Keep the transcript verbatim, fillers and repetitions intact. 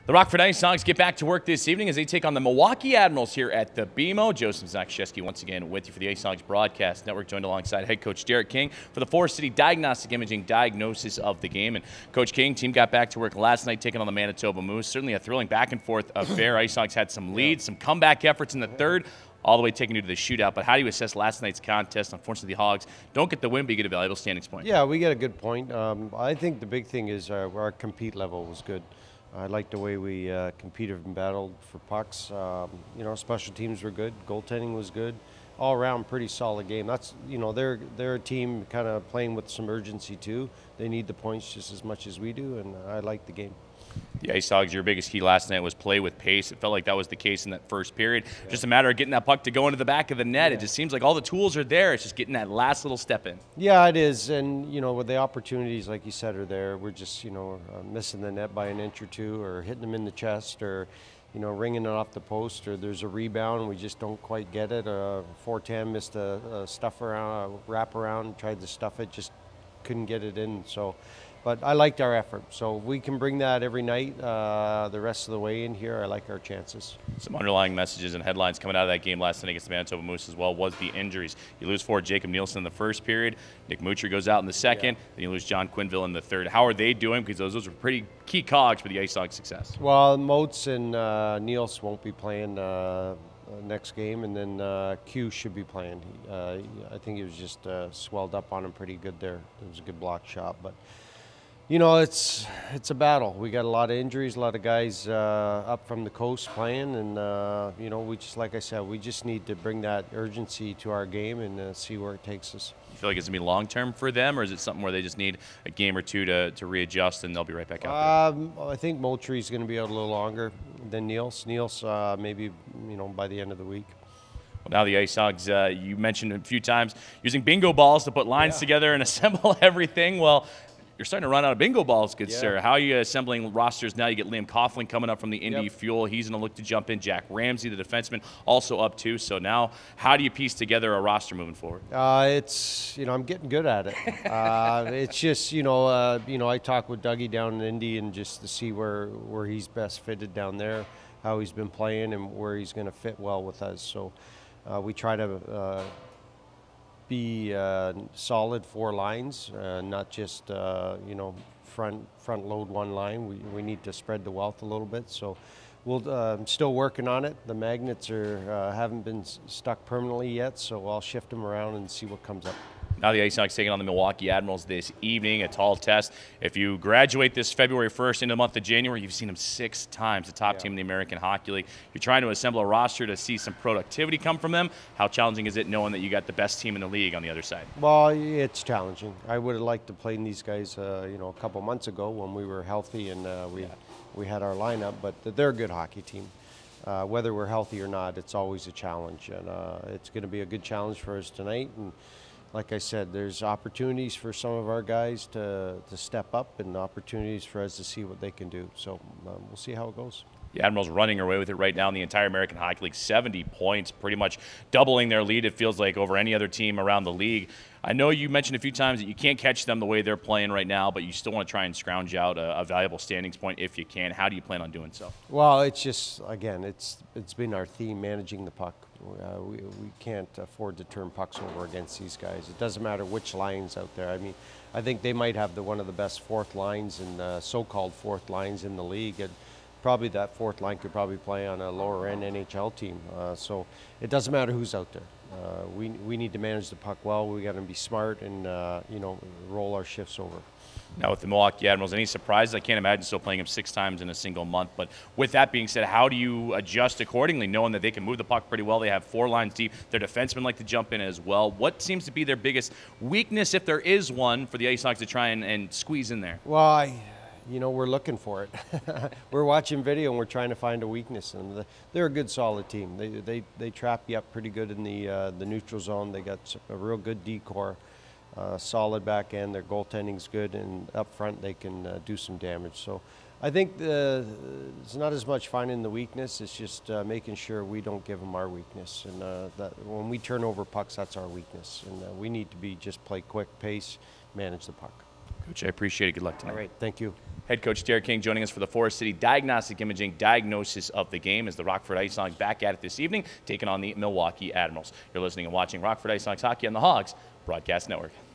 The Rockford Ice Hogs get back to work this evening as they take on the Milwaukee Admirals here at the B M O. Joseph Zakshesky once again with you for the Ice Hogs Broadcast Network, joined alongside head coach Derek King for the Forest City Diagnostic Imaging diagnosis of the game. And Coach King, team got back to work last night taking on the Manitoba Moose. Certainly a thrilling back and forth affair. Ice Hogs had some leads, some comeback efforts in the third, all the way taking you to the shootout. But how do you assess last night's contest? Unfortunately, the Hogs don't get the win, but you get a valuable standings point. Yeah, we get a good point. Um, I think the big thing is our, our compete level was good. I like the way we uh, competed and battled for pucks. Um, you know, special teams were good. Goaltending was good. All around, pretty solid game. That's you know they're they're a team kind of playing with some urgency too. They need the points just as much as we do, and I like the game. The Ice Hogs, your biggest key last night was play with pace. It felt like that was the case in that first period. Yeah. Just a matter of getting that puck to go into the back of the net. Yeah. It just seems like all the tools are there. It's just getting that last little step in. Yeah, it is. And, you know, with the opportunities, like you said, are there. We're just, you know, uh, missing the net by an inch or two, or hitting them in the chest, or, you know, ringing it off the post, or there's a rebound and we just don't quite get it. Uh, four ten missed a, a stuff around, a wrap around, tried to stuff it, just couldn't get it in. So. But I liked our effort, so we can bring that every night uh, the rest of the way in here. I like our chances. Some underlying messages and headlines coming out of that game last night against the Manitoba Moose as well was the injuries. You lose for Jacob Nielsen in the first period. Nick Mutry goes out in the second. Yeah. Then you lose John Quinville in the third. How are they doing? Because those, those were pretty key cogs for the Ice Hogs' success. Well, Moats and uh, Niels won't be playing uh, next game, and then uh, Q should be playing. Uh, I think he was just uh, swelled up on him pretty good there. It was a good block shot, but. You know, it's it's a battle. We got a lot of injuries, a lot of guys uh, up from the coast playing, and uh, you know, we just like I said, we just need to bring that urgency to our game and uh, see where it takes us. You feel like it's gonna be long term for them, or is it something where they just need a game or two to, to readjust and they'll be right back out there? Um, I think Moultrie's going to be out a little longer than Niels. Niels, uh, maybe you know by the end of the week. Well, now the Ice Hogs, uh, you mentioned a few times using bingo balls to put lines yeah. together and assemble everything. Well. You're starting to run out of bingo balls, good yeah. sir. How are you assembling rosters now? You get Liam Coughlin coming up from the Indy yep. Fuel. He's going to look to jump in. Jack Ramsey, the defenseman, also up too. So now, how do you piece together a roster moving forward? Uh, it's you know I'm getting good at it. uh, it's just you know uh, you know I talk with Dougie down in Indy and just to see where where he's best fitted down there, how he's been playing, and where he's going to fit well with us. So uh, we try to. Uh, be uh, solid four lines, uh, not just uh, you know front front load one line. We, we need to spread the wealth a little bit. So we'll uh, still working on it. The magnets are uh, haven't been stuck permanently yet, so I'll shift them around and see what comes up. Now the Ice Hogs taking on the Milwaukee Admirals this evening, a tall test. If you graduate this February first into the month of January, you've seen them six times, the top yeah. team in the American Hockey League. You're trying to assemble a roster to see some productivity come from them. How challenging is it knowing that you got the best team in the league on the other side? Well, it's challenging. I would have liked to play these guys, uh, you know, a couple months ago when we were healthy and uh, we yeah. we had our lineup. But they're a good hockey team. Uh, whether we're healthy or not, it's always a challenge, and uh, it's going to be a good challenge for us tonight. And like I said, there's opportunities for some of our guys to, to step up and opportunities for us to see what they can do. So um, we'll see how it goes. The Admirals running away with it right now in the entire American Hockey League, seventy points, pretty much doubling their lead, it feels like, over any other team around the league. I know you mentioned a few times that you can't catch them the way they're playing right now, but you still want to try and scrounge out a, a valuable standings point if you can. How do you plan on doing so? Well, it's just, again, it's it's been our theme, managing the puck. Uh, we, we can't afford to turn pucks over against these guys. It doesn't matter which line's out there. I mean, I think they might have the one of the best fourth lines and uh, so-called fourth lines in the league. And probably that fourth line could probably play on a lower-end N H L team. Uh, so it doesn't matter who's out there. Uh, we we need to manage the puck well. We got to be smart and uh, you know roll our shifts over. Now with the Milwaukee Admirals, any surprises? I can't imagine still playing them six times in a single month. But with that being said, how do you adjust accordingly, knowing that they can move the puck pretty well? They have four lines deep. Their defensemen like to jump in as well. What seems to be their biggest weakness, if there is one, for the Ice Hogs to try and, and squeeze in there? Well, I, you know, we're looking for it. We're watching video and we're trying to find a weakness. And they're a good, solid team. They they they trap you up pretty good in the uh, the neutral zone. They got a real good D-core. Uh, solid back end, their goaltending's good, and up front they can uh, do some damage. So I think the, it's not as much finding the weakness, it's just uh, making sure we don't give them our weakness. And uh, that when we turn over pucks, that's our weakness. And uh, we need to be just play quick pace, manage the puck. Coach, I appreciate it. Good luck tonight. All right, thank you. Head coach Derek King joining us for the Forest City Diagnostic Imaging diagnosis of the game as the Rockford Ice Hogs back at it this evening, taking on the Milwaukee Admirals. You're listening and watching Rockford Ice Hogs Hockey on the Hogs Broadcast Network.